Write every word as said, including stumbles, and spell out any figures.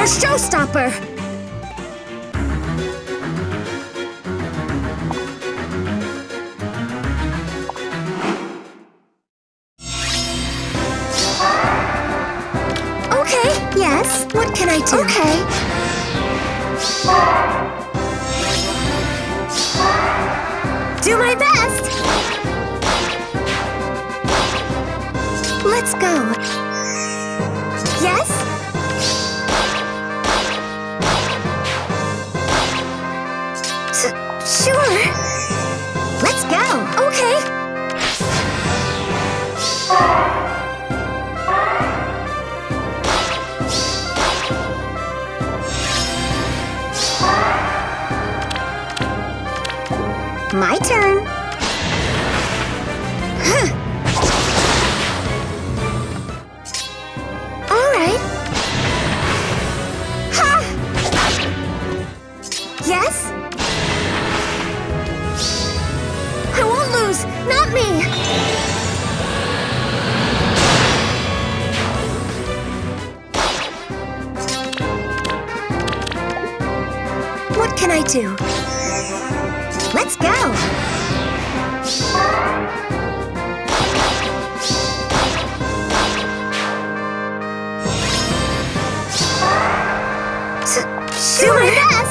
a showstopper! Okay, yes. What can I do? Okay. Do my best! Let's go. Yes? S- sure. Let's go. Okay. My turn. Huh. All right. Ha! Yes? I won't lose. Not me. What can I do? Let's go! S- do my best!